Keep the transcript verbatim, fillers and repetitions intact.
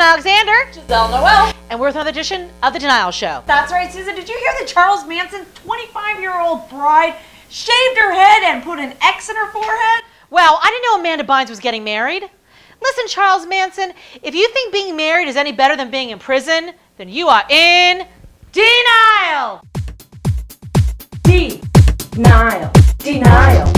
Susan Alexander. Gisele Noel. And we're with another edition of The Denial Show. That's right, Susan. Did you hear that Charles Manson's twenty-five-year-old bride shaved her head and put an X in her forehead? Well, I didn't know Amanda Bynes was getting married. Listen, Charles Manson, if you think being married is any better than being in prison, then you are in denial. Denial. Denial.